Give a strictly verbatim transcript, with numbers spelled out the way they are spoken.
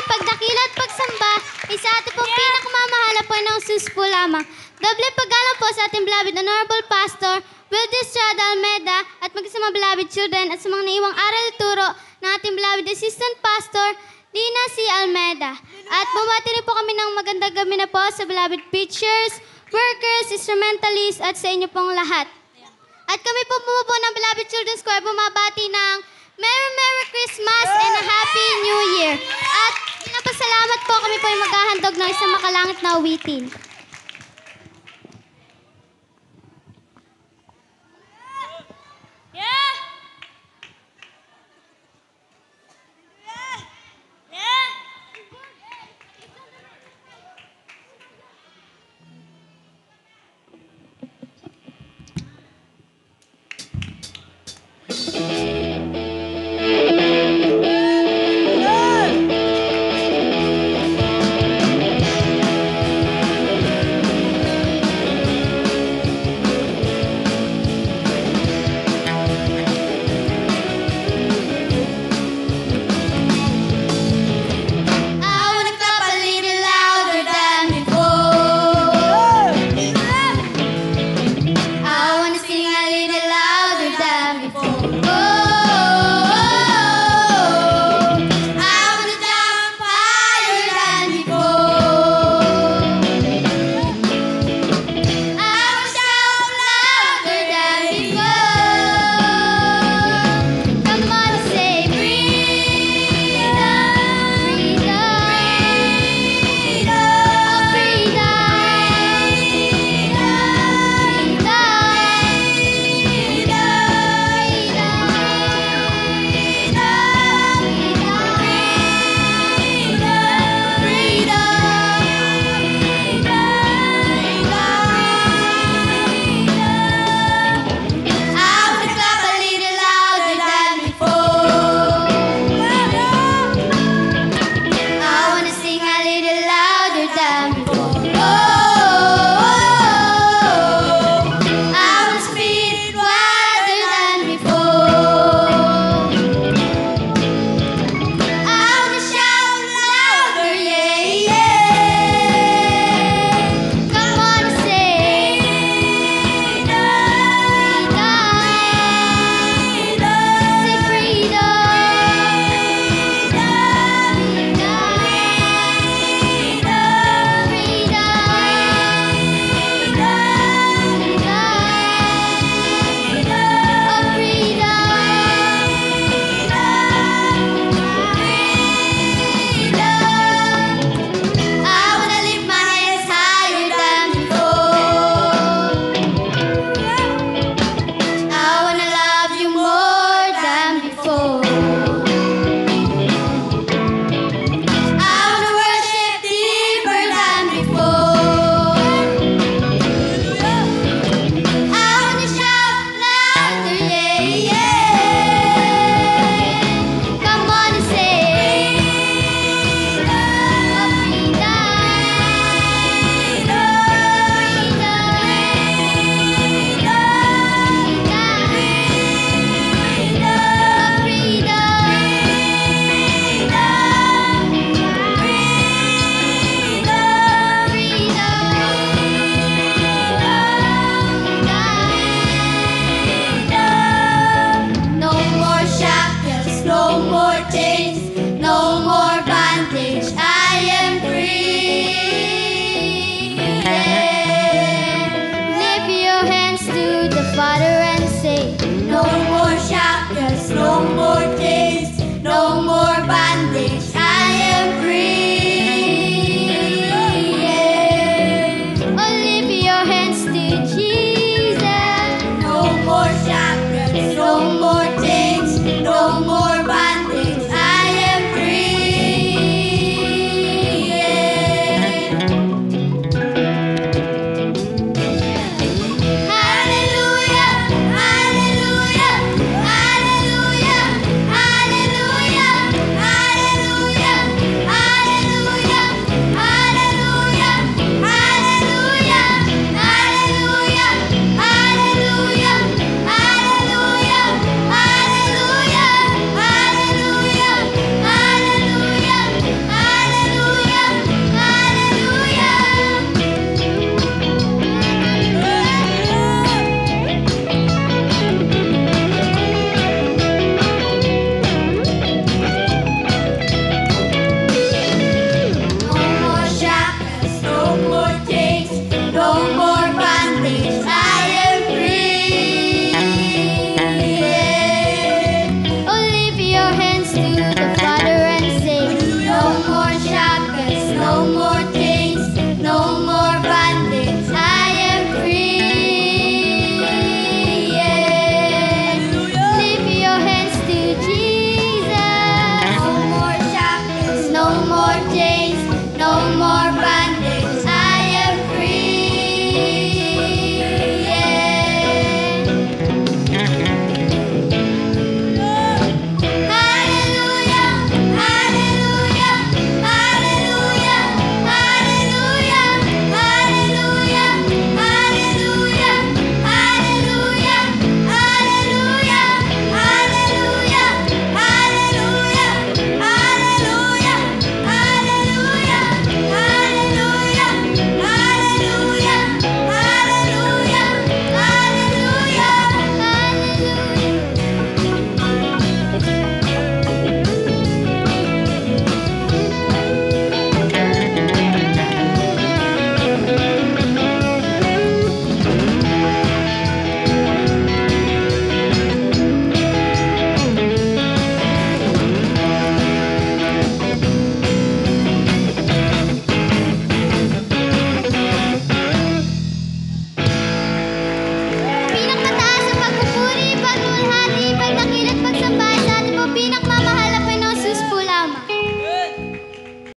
pagdakila at pagsamba ay sa ating pong pinakamamahala po ng sus po lamang. Doble paggalang po sa ating beloved Honorable Pastor Wilde Estrada Almeda at magkasama beloved children at sa mga naiwang aral at turo ng ating beloved Assistant Pastor Dina C. Almeda. At bumati rin po kami ng magandang gabi na po sa beloved preachers, workers, instrumentalists at sa inyo pong lahat. At kami po po ng beloved Children's Choir bumabati ng Merry Merry Christmas and a Happy New Year. At pinapasalamat po kami po ay maghahandog ng isang makalangit na awitin.